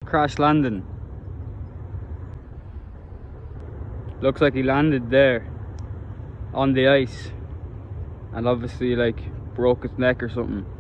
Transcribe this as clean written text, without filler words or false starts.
crash landing. Looks like he landed there on the ice and obviously like broke his neck or something.